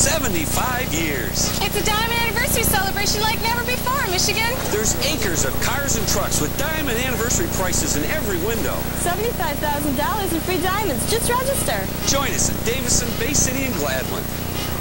75 years. It's a diamond anniversary celebration like never before, Michigan. There's acres of cars and trucks with diamond anniversary prices in every window. $75,000 in free diamonds. Just register. Join us in Davison, Bay City, and Gladwin.